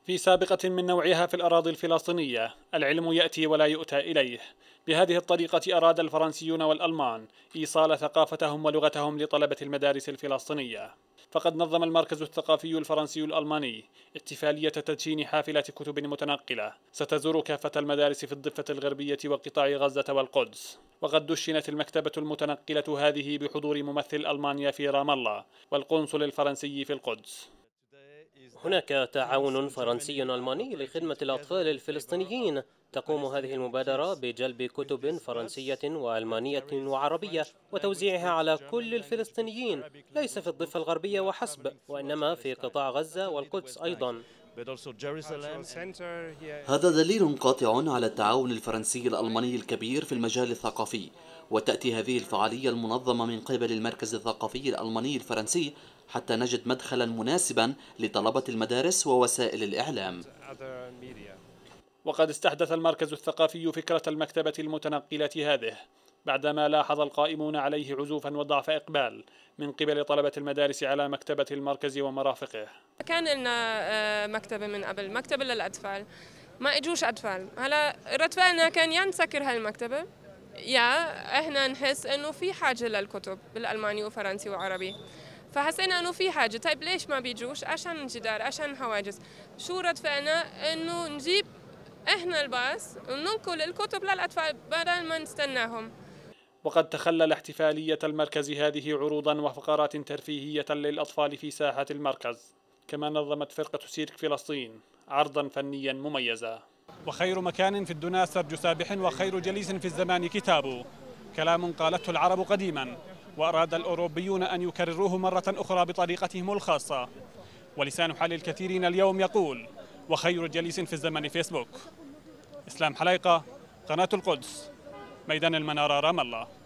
في سابقة من نوعها في الأراضي الفلسطينية، العلم يأتي ولا يؤتى إليه. بهذه الطريقة أراد الفرنسيون والألمان إيصال ثقافتهم ولغتهم لطلبة المدارس الفلسطينية. فقد نظم المركز الثقافي الفرنسي الألماني احتفالية تدشين حافلة كتب متنقلة ستزور كافة المدارس في الضفة الغربية وقطاع غزة والقدس. وقد دشنت المكتبة المتنقلة هذه بحضور ممثل ألمانيا في رام الله والقنصل الفرنسي في القدس. هناك تعاون فرنسي ألماني لخدمة الأطفال الفلسطينيين. تقوم هذه المبادرة بجلب كتب فرنسية وألمانية وعربية وتوزيعها على كل الفلسطينيين، ليس في الضفة الغربية وحسب، وإنما في قطاع غزة والقدس أيضا. هذا دليل قاطع على التعاون الفرنسي الألماني الكبير في المجال الثقافي، وتأتي هذه الفعالية المنظمة من قبل المركز الثقافي الألماني الفرنسي حتى نجد مدخلا مناسبا لطلبة المدارس ووسائل الإعلام. وقد استحدث المركز الثقافي فكرة المكتبة المتنقلة هذه بعدما لاحظ القائمون عليه عزوفا وضعف إقبال من قبل طلبة المدارس على مكتبة المركز ومرافقه. كان لنا مكتبة من قبل، مكتبة للأطفال، ما اجوش أطفال. هلا رد فعلنا كان يا نسكر هالمكتبة يا احنا نحس انه في حاجة للكتب بالألماني وفرنسي وعربي، فحسينا انه في حاجة. طيب ليش ما بيجوش؟ عشان جدار، عشان حواجز. شو رد فعلنا؟ انه نجيب احنا الباص وننقل الكتب للأطفال بدل ما نستناهم. وقد تخلل احتفالية المركز هذه عروضا وفقرات ترفيهية للأطفال في ساحة المركز. كما نظمت فرقة سيرك فلسطين عرضا فنيا مميزا. وخير مكان في الدنا سرج سابح، وخير جليس في الزمان كتابه. كلام قالته العرب قديما وأراد الأوروبيون أن يكرروه مرة أخرى بطريقتهم الخاصة. ولسان حال الكثيرين اليوم يقول: وخير جليس في الزمن فيسبوك. إسلام حليقة، قناة القدس، ميدان المنارة، رام الله.